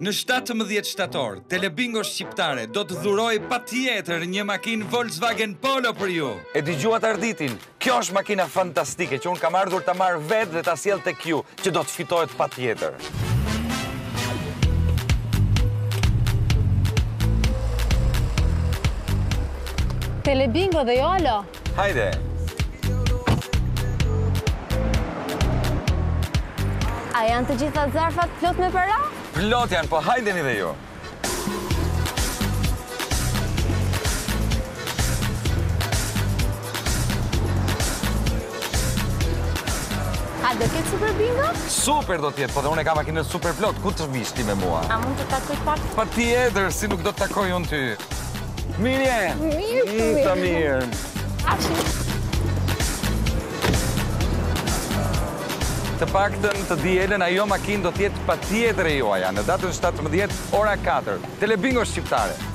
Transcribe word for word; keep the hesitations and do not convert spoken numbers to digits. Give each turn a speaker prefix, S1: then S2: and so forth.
S1: Në shtatëmbëdhjetë shtator, Telebingo Shqiptare do të dhuroj patjetër një makinë Volkswagen Polo për ju.
S2: E dëgjuat Arditin, kjo është makina fantastike që unë kam ardhur ta marr vetë dhe ta sjell tek ju, që do të fitohet patjetër.
S3: Telebingo dhe Jolo.
S2: Hajde.
S3: A janë të gjitha zarfat plot me para?
S2: Plot janë, po hajdeni dhe ju.
S3: A do ketë super bingo?
S2: Super do t'jetë, po dhe unë e kam makinën super plot, ku të vish ti me mua?
S3: A mund të takoj pak?
S2: Pa tjetër, si nuk do të takoj unë ty. Mirë,
S3: Mirë,
S2: mm, të mirë.
S3: Ashi.
S2: Të paktën të dielën ajo makinë do t'jetë patjetër e juaja në datën shtatëmbëdhjetë ora katër. Telebingo Shqiptare.